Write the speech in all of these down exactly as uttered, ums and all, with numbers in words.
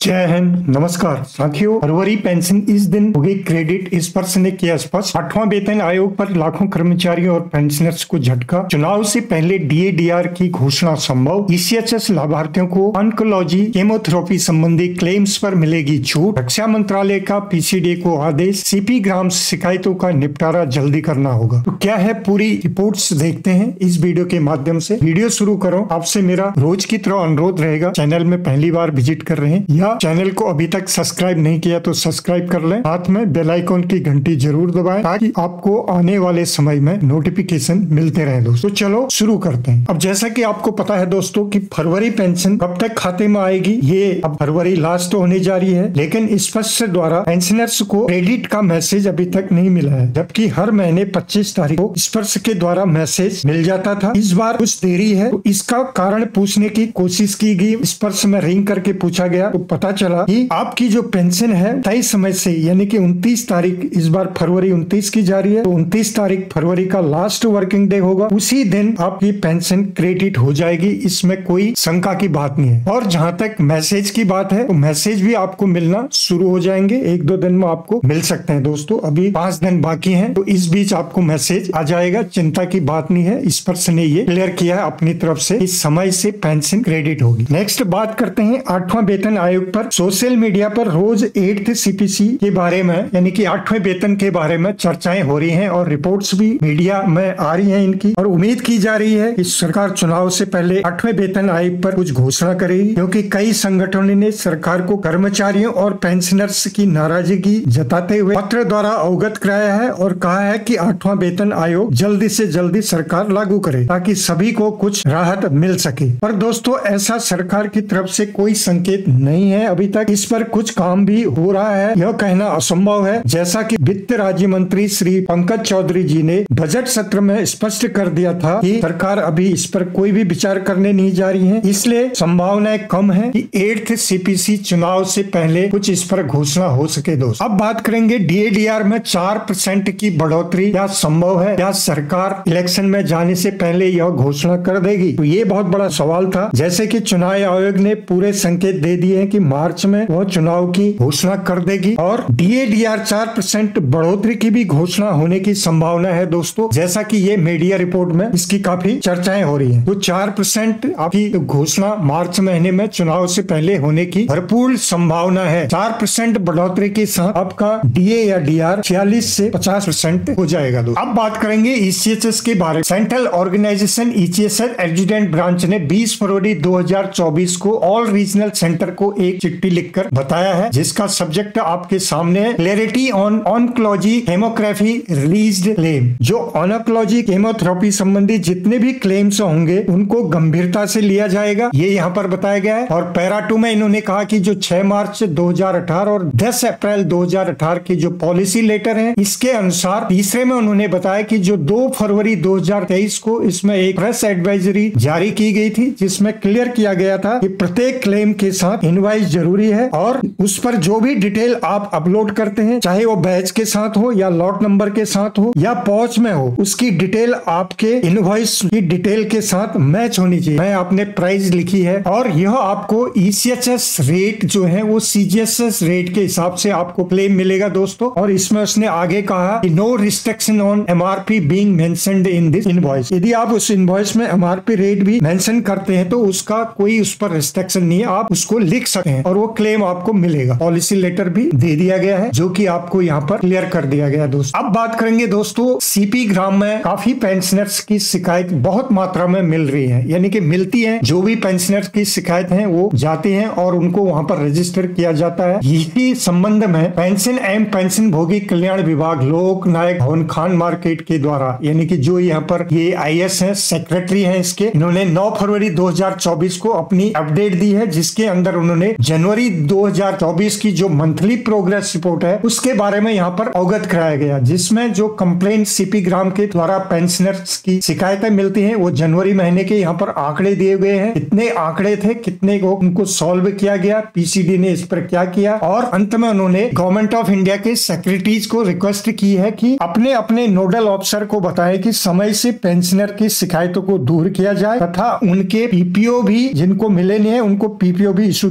जय हिंद। नमस्कार साथियों, फरवरी पेंशन इस दिन होगी क्रेडिट, इस पर ने किया स्पष्ट। आठवां वेतन आयोग पर लाखों कर्मचारियों और पेंशनर्स को झटका। चुनाव से पहले डीएडीआर की घोषणा संभव। ईसीएचएस लाभार्थियों को ऑन्कोलॉजी केमोथेरेपी संबंधी क्लेम्स पर मिलेगी छूट। रक्षा मंत्रालय का पीसीडी को आदेश, सीपी ग्राम शिकायतों का निपटारा जल्दी करना होगा। तो क्या है पूरी रिपोर्ट्स देखते हैं इस वीडियो के माध्यम से। वीडियो शुरू करो, आपसे मेरा रोज की तरह अनुरोध रहेगा, चैनल में पहली बार विजिट कर रहे हैं या चैनल को अभी तक सब्सक्राइब नहीं किया तो सब्सक्राइब कर लें, साथ में बेल आइकॉन की घंटी जरूर दबाएं ताकि आपको आने वाले समय में नोटिफिकेशन मिलते रहे। दोस्तों चलो शुरू करते हैं। अब जैसा कि आपको पता है दोस्तों कि फरवरी पेंशन कब तक खाते में आएगी, ये अब फरवरी लास्ट होने जा रही है, लेकिन स्पष्ट द्वारा पेंशनर्स को क्रेडिट का मैसेज अभी तक नहीं मिला है, जबकि हर महीने पच्चीस तारीख को स्पर्श के द्वारा मैसेज मिल जाता था। इस बार कुछ देरी है, तो इसका कारण पूछने की कोशिश की गई। स्पर्श में रिंग करके पूछा गया तो पता चला कि आपकी जो पेंशन है तय समय से यानी कि उनतीस तारीख, इस बार फरवरी उनतीस की जा रही है, तो उनतीस तारीख फरवरी का लास्ट वर्किंग डे होगा, उसी दिन आपकी पेंशन क्रेडिट हो जाएगी। इसमें कोई शंका की बात नहीं है। और जहां तक मैसेज की बात है तो मैसेज भी आपको मिलना शुरू हो जाएंगे, एक दो दिन में आपको मिल सकते हैं। दोस्तों अभी पांच दिन बाकी हैं, तो इस बीच आपको मैसेज आ जाएगा, चिंता की बात नहीं है। स्पर्श ने ये क्लियर किया है अपनी तरफ से, इस समय से पेंशन क्रेडिट होगी। नेक्स्ट बात करते हैं आठवां वेतन आयोग पर। सोशल मीडिया पर रोज एट्थ सीपीसी के बारे में यानी कि आठवें वेतन के बारे में चर्चाएं हो रही हैं और रिपोर्ट्स भी मीडिया में आ रही हैं इनकी, और उम्मीद की जा रही है कि सरकार चुनाव से पहले आठवें वेतन आयोग पर कुछ घोषणा करेगी, क्योंकि कई संगठनों ने सरकार को कर्मचारियों और पेंशनर्स की नाराजगी जताते हुए पत्र द्वारा अवगत कराया है और कहा है कि आठवां वेतन आयोग जल्दी से जल्दी सरकार लागू करे ताकि सभी को कुछ राहत मिल सके। पर दोस्तों ऐसा सरकार की तरफ से कोई संकेत नहीं है अभी तक। इस पर कुछ काम भी हो रहा है, यह कहना असंभव है। जैसा कि वित्त राज्य मंत्री श्री पंकज चौधरी जी ने बजट सत्र में स्पष्ट कर दिया था कि सरकार अभी इस पर कोई भी विचार करने नहीं जा रही है, इसलिए संभावनाएं कम है कि एट्थ सीपीसी चुनाव से पहले कुछ इस पर घोषणा हो सके। दोस्त अब बात करेंगे डीएडीआर में चार परसेंट की बढ़ोतरी क्या संभव है, क्या सरकार इलेक्शन में जाने से पहले यह घोषणा कर देगी? तो ये बहुत बड़ा सवाल था। जैसे कि चुनाव आयोग ने पूरे संकेत दे दिए हैं कि मार्च में वह चुनाव की घोषणा कर देगी और डीएडीआर चार परसेंट बढ़ोतरी की भी घोषणा होने की संभावना है दोस्तों, जैसा कि ये मीडिया रिपोर्ट में इसकी काफी चर्चाएं हो रही हैं। तो चार परसेंट आपकी घोषणा मार्च महीने में चुनाव से पहले होने की भरपूर संभावना है। चार परसेंट बढ़ोतरी के साथ आपका डीए या डीआर छियालीस से पचास परसेंट हो जाएगा। दोस्तों अब बात करेंगे ईसीएचएस के बारे में। Central organisation ECHS adjutant branch ने बीस फरवरी दो हजार चौबीस को ऑल रीजनल सेंटर को एक चिट्ठी लिखकर बताया है, जिसका सब्जेक्ट आपके सामने है, clarity on oncology chemography released claim. जो ऑन्कोलॉजी केमोथेरेपी संबंधी जितने भी क्लेम्स होंगे उनको गंभीरता से लिया जाएगा, ये यहाँ पर बताया गया है। और पैरा टू में इन्होंने कहा कि जो छह मार्च दो हजार अठारह और दस अप्रैल दो हजार अठारह की जो पॉलिसी लेटर है, इसके अनुसार तीसरे में उन्होंने बताया कि जो दो फरवरी दो हजार तेईस को इसमें एक प्रेस एडवाइजरी जारी की गई थी, जिसमें क्लियर किया गया था कि प्रत्येक क्लेम के साथ इनवॉइस जरूरी है और उस पर जो भी डिटेल आप अपलोड करते हैं, चाहे वो बैच के साथ हो या लॉट नंबर के साथ हो या पहुंच में हो, उसकी डिटेल आपके इनवॉइस की डिटेल के साथ मैच होनी चाहिए। मैं आपने प्राइस लिखी है और यह आपको ईसीएचएस रेट जो है वो सीजीएचएस रेट के हिसाब से आपको क्लेम मिलेगा दोस्तों। और इसमें उसने आगे कहा कि no restriction on MRP being mentioned in this invoice. यदि आप उस इनवॉइस में एमआरपी रेट भी मेंशन करते हैं तो उसका कोई उस पर रिस्ट्रिक्शन नहीं है, आप उसको लिख सकते हैं और वो क्लेम आपको मिलेगा। पॉलिसी लेटर भी दे दिया गया है जो कि आपको यहाँ पर क्लियर कर दिया गया है दोस्तों। अब बात करेंगे दोस्तों सीपी ग्राम में काफी पेंशनर्स की शिकायत बहुत मात्रा में मिल रही है, यानी कि मिलती है। जो भी पेंशनर्स की शिकायत है वो जाते हैं और उनको वहाँ पर रजिस्टर किया जाता है। इसी संबंध में पेंशन एवं पेंशन भोगी कल्याण विभाग लोक नायक भवन खान मार्केट के द्वारा, यानी कि जो यहाँ पर ये आई एस है, सेक्रेटरी है इसके, इन्होंने नौ फरवरी दो हजार चौबीस को अपनी अपडेट दी है, जिसके अंदर उन्होंने जनवरी दो हजार चौबीस की जो मंथली प्रोग्रेस रिपोर्ट है उसके बारे में यहाँ पर अवगत कराया गया, जिसमें जो कंप्लेंट सीपी ग्राम के द्वारा पेंशनर्स की शिकायतें मिलती हैं वो जनवरी महीने के यहाँ पर आंकड़े दिए गए हैं, कितने आंकड़े थे, कितने को उनको सॉल्व किया गया, पीसीडी ने इस पर क्या किया। और अंत में उन्होंने गवर्नमेंट ऑफ इंडिया के सेक्रेटरीज को रिक्वेस्ट की है कि अपने अपने नोडल ऑफिसर को बताएं कि समय से पेंशनर की शिकायतों को दूर किया जाए तथा उनके पीपीओ भी जिनको मिले नहीं है उनको पीपीओ भी इशू किया जाए।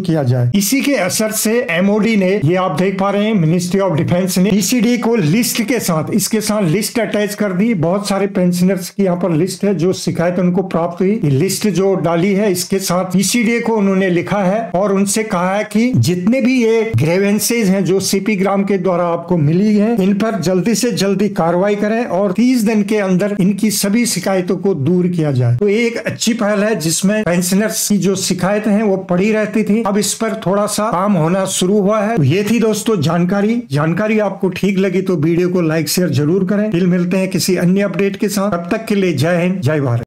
जाए। इसी के असर से एमओडी ने, ये आप देख पा रहे हैं, मिनिस्ट्री ऑफ डिफेंस ने टीसीडी को लिस्ट के साथ, इसके साथ लिस्ट अटैच कर दी। बहुत सारे पेंशनर्स की यहाँ पर लिस्ट है जो शिकायत उनको प्राप्त हुई। ये लिस्ट जो डाली है इसके साथ टीसीडी को उन्होंने लिखा है और उनसे कहा है कि जितने भी ये ग्रेवेंसेज हैं जो सीपी ग्राम के द्वारा आपको मिली है, इन पर जल्दी से जल्दी कार्रवाई करें और तीस दिन के अंदर इनकी सभी शिकायतों को दूर किया जाए। तो एक अच्छी पहल है जिसमें पेंशनर्स की जो शिकायतें हैं वो पड़ी रहती थी, अब इस पर थोड़ा सा काम होना शुरू हुआ है। तो ये थी दोस्तों जानकारी। जानकारी आपको ठीक लगी तो वीडियो को लाइक शेयर जरूर करें। फिर मिलते हैं किसी अन्य अपडेट के साथ, तब तक के लिए जय हिंद, जय भारत।